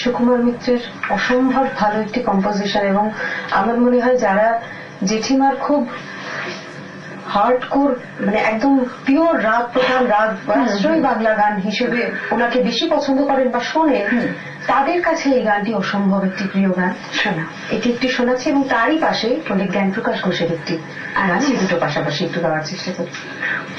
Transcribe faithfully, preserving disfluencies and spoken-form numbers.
সুকুমার মিত্রের অসম্ভব ভালো একটি কম্পোজিশন, এবং আমার মনে হয় যারা জেঠিমার খুব হার্ডকোর মানে একদম পিওর রাগ প্রধান রাগ রাষ্ট্রীয় বাংলা গান হিসেবে ওনাকে বেশি পছন্দ করেন বা শোনেন, তাদের কাছে এই গানটি অসম্ভব একটি প্রিয় গান শোনা। এটি একটি শোনাচ্ছি এবং তারই পাশে পণ্ডিত জ্ঞানপ্রকাশ ঘোষের একটি গান, এই দুটো পাশাপাশি একটু গাওয়ার চেষ্টা করি।